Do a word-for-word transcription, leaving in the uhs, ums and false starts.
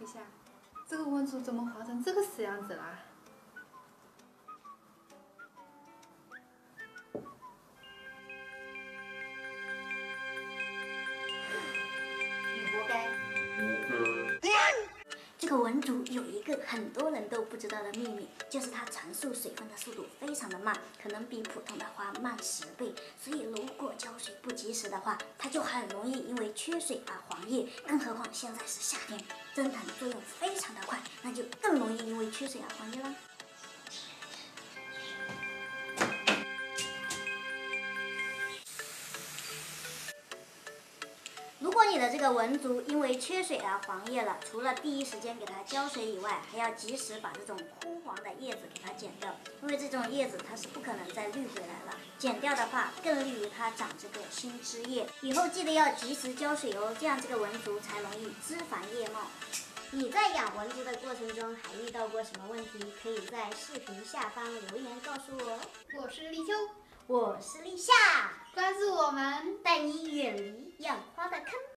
一下，这个文竹怎么画成这个死样子啦？ 你活该。这个文竹有一个很多人都不知道的秘密，就是它传输水分的速度非常的慢，可能比普通的花慢十倍。所以如果浇水不及时的话，它就很容易因为缺水而黄叶。更何况现在是夏天，蒸腾作用非常的快，那就更容易因为缺水而黄叶啦。如果你的这个文竹因为缺水而黄叶了，除了第一时间给它浇水以外，还要及时把这种枯黄的叶子给它剪掉，因为这种叶子它是不可能再绿回来了。剪掉的话，更利于它长这个新枝叶。以后记得要及时浇水哦，这样这个文竹才容易枝繁叶茂。你在养文竹的过程中还遇到过什么问题？可以在视频下方留言告诉我哦。 我是立秋， 我是立夏， 关注我们， 带你远离养花的坑。